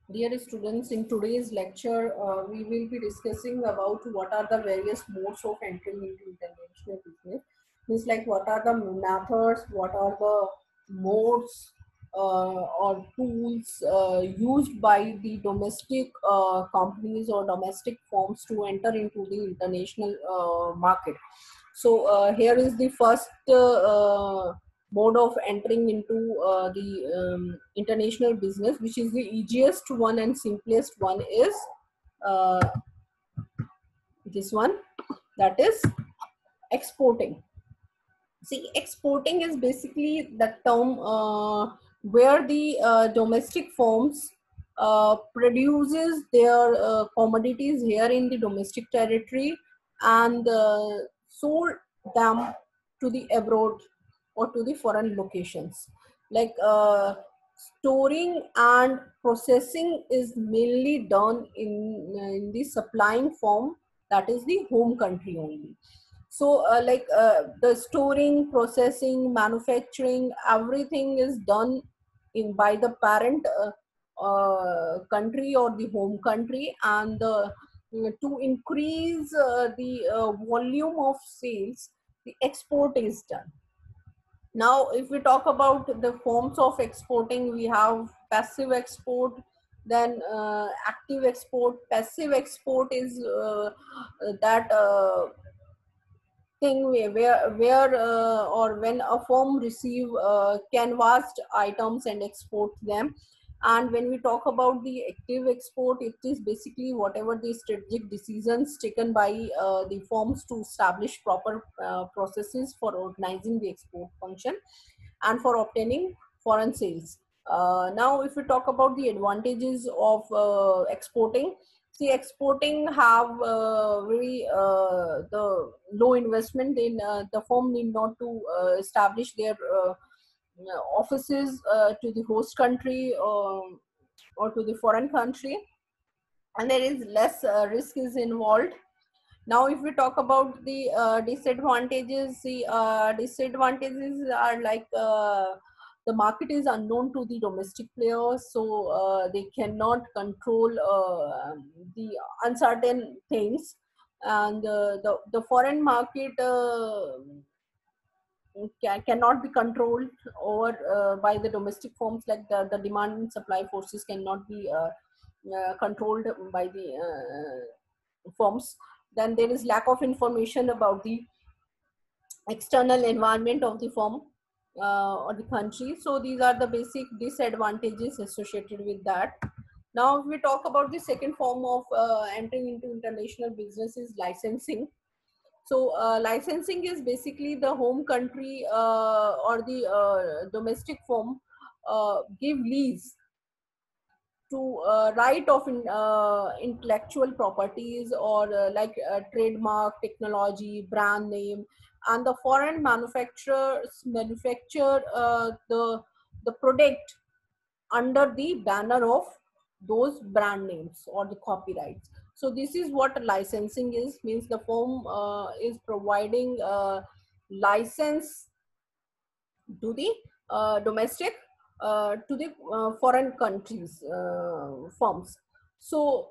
Dear students, in today's lecture, we will be discussing about what are the various modes of entering into international business. Means like what are the methods, what are the modes or tools used by the domestic companies or domestic firms to enter into the international market. So here is the first mode of entering into the international business, which is the easiest one and simplest one is uh, this one, that is exporting. See, exporting is basically the term where the domestic firms produces their commodities here in the domestic territory and sold them to the abroad or to the foreign locations. Like storing and processing is mainly done in the supplying firm, that is the home country only. So the storing, processing, manufacturing, everything is done in by the parent country or the home country, and to increase the volume of sales, the export is done. Now if we talk about the forms of exporting, we have passive export, then active export. Passive export is that thing where or when a firm receive canvassed items and export them. And when we talk about the active export, it is basically whatever the strategic decisions taken by the firms to establish proper processes for organizing the export function and for obtaining foreign sales. Now if we talk about the advantages of exporting, see, exporting have very the low investment. In the firm need not to establish their offices to the host country or to the foreign country, and there is less risk is involved. Now if we talk about the disadvantages, the disadvantages are like the market is unknown to the domestic players, so they cannot control the uncertain things. And the foreign market cannot be controlled over by the domestic firms. Like the demand and supply forces cannot be controlled by the firms. Then there is lack of information about the external environment of the firm or the country. So these are the basic disadvantages associated with that. Now if we talk about the second form of entering into international business is licensing. So licensing is basically the home country or the domestic firm give lease to right of intellectual properties or trademark, technology, brand name, and the foreign manufacturers manufacture the product under the banner of those brand names or the copyrights. So this is what licensing is. Means the firm is providing license to the domestic to the foreign countries firms. So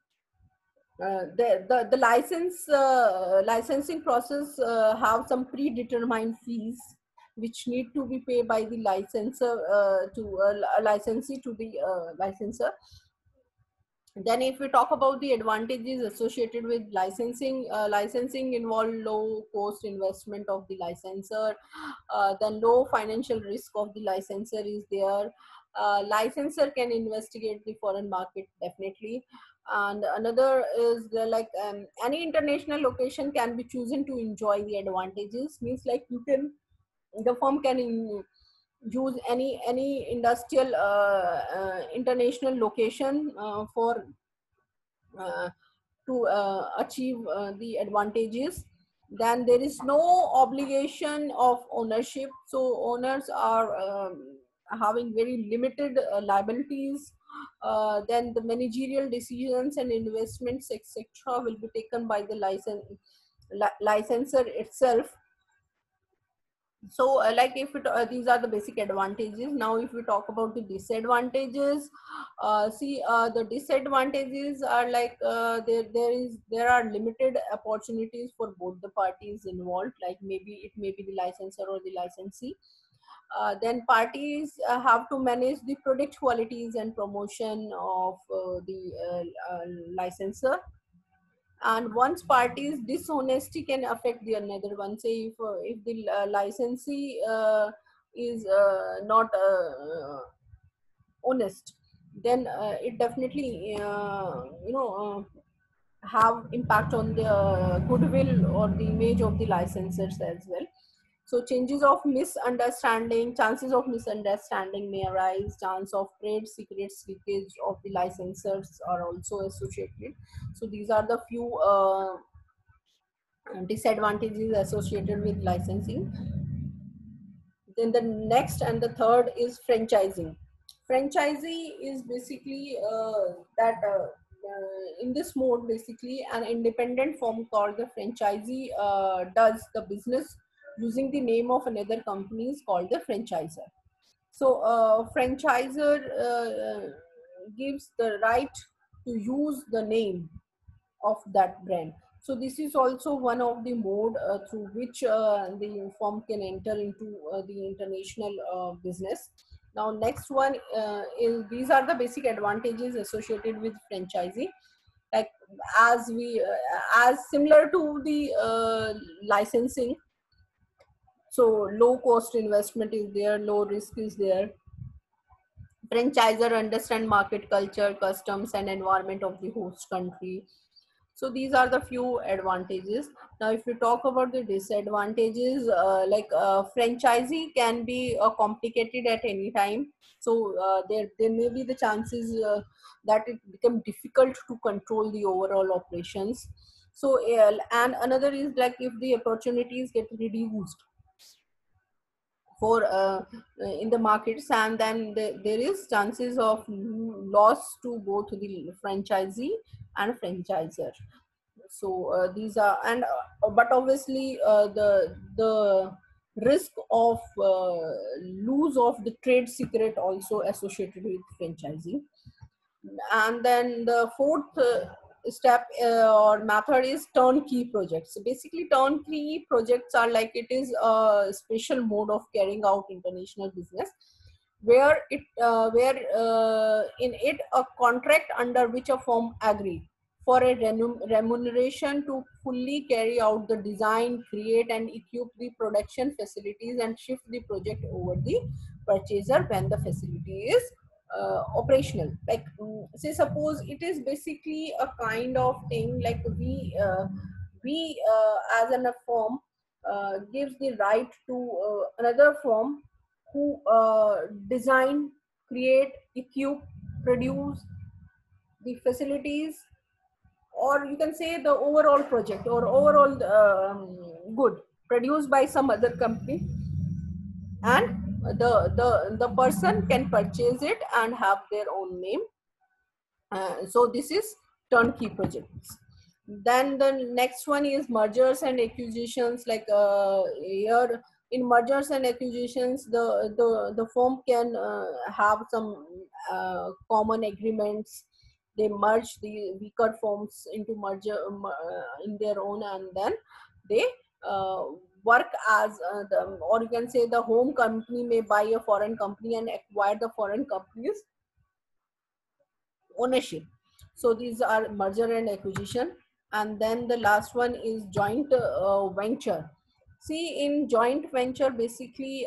the licensing process have some predetermined fees which need to be paid by the licensor to a licensee to the licensor. Then if we talk about the advantages associated with licensing, licensing involve low cost investment of the licensor, then low financial risk of the licensor is there. Licensor can investigate the foreign market definitely. And another is any international location can be chosen to enjoy the advantages. Means like you can, the firm can use any industrial international location for uh, to achieve the advantages. Then there is no obligation of ownership, so owners are having very limited liabilities. Then the managerial decisions and investments etc will be taken by the licensor itself. So like if it, these are the basic advantages. Now if we talk about the disadvantages, see the disadvantages are like there are limited opportunities for both the parties involved, like maybe it may be the licensor or the licensee. Then parties have to manage the product qualities and promotion of the licensor. And once parties dishonesty can affect the another one. Say if the licensee is not honest, then it definitely have impact on the goodwill or the image of the licensors as well. So chances of misunderstanding may arise, chance of trade secrets leakage of the licensors are also associated. So these are the few disadvantages associated with licensing. Then the next and the third is franchising. Franchisee is basically that in this mode, basically an independent firm called the franchisee does the business using the name of another company is called the franchisor. So franchisor gives the right to use the name of that brand. So this is also one of the mode through which the firm can enter into the international business. Now next one is, these are the basic advantages associated with franchising. Like as similar to the licensing, so low cost investment is there, low risk is there. Franchisor understand market culture, customs and environment of the host country. So these are the few advantages. Now if we talk about the disadvantages, franchisee can be complicated at any time. So there may be the chances that it become difficult to control the overall operations. So and another is like if the opportunities get reduced for in the markets, and then there is chances of loss to both the franchisee and franchisor. So these are, and but obviously the risk of lose of the trade secret also associated with franchising. And then the fourth step or method is turnkey projects. So basically turnkey projects are like, it is a special mode of carrying out international business where in it a contract under which a firm agree for a remuneration to fully carry out the design, create and equip the production facilities and shift the project over the purchaser when the facility is operational. Like say suppose it is basically a kind of thing like we as an a firm gives the right to another firm who design, create, equip, produce the facilities, or you can say the overall project or overall good produced by some other company, and the person can purchase it and have their own name. So this is turnkey projects. Then the next one is mergers and acquisitions. Like here in mergers and acquisitions, the firm can have some common agreements. They merge the weaker firms into merger in their own, and then they uh, work as or you can say the home company may buy a foreign company and acquire the foreign company's ownership. So these are merger and acquisition. And then the last one is joint venture. See, in joint venture, basically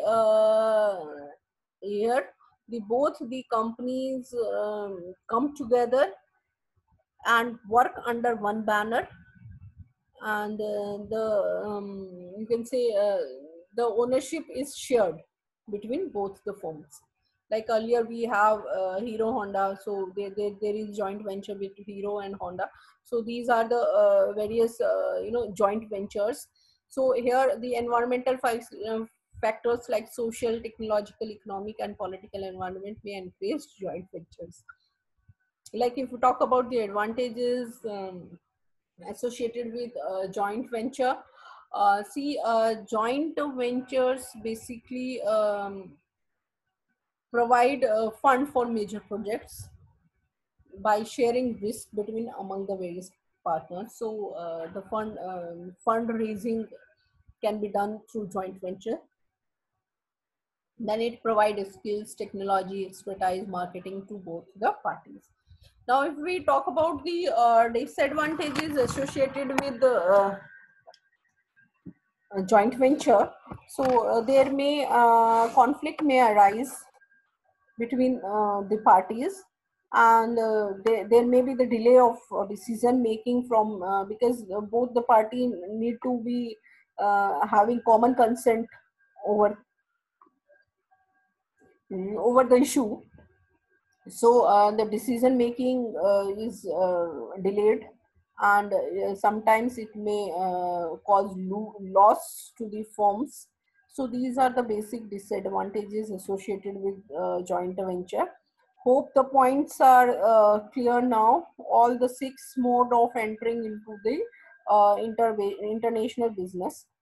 here the both the companies come together and work under one banner, and you can say the ownership is shared between both the firms. Like earlier we have Hero Honda, so there is joint venture with Hero and Honda. So these are the various joint ventures. So here the environmental factors like social, technological, economic and political environment may encourage joint ventures. Like if we talk about the advantages associated with joint venture, Joint ventures basically provide a fund for major projects by sharing risk between among the various partners. So the fundraising can be done through joint venture. Then it provides skills, technology, expertise, marketing to both the parties. Now, if we talk about the disadvantages associated with the joint venture, so there may conflict may arise between the parties, and there may be the delay of decision making from because both the party need to be having common consent over over the issue. So the decision making is delayed, and sometimes it may cause loss to the firms. So these are the basic disadvantages associated with joint venture. Hope the points are clear now. All the six mode of entering into the international business.